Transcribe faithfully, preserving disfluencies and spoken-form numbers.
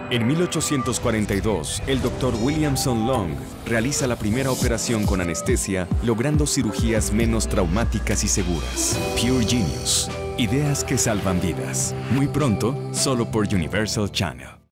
En mil ochocientos cuarenta y dos, el doctor Williamson Long realiza la primera operación con anestesia, logrando cirugías menos traumáticas y seguras. Pure Genius. Ideas que salvan vidas. Muy pronto, solo por Universal Channel.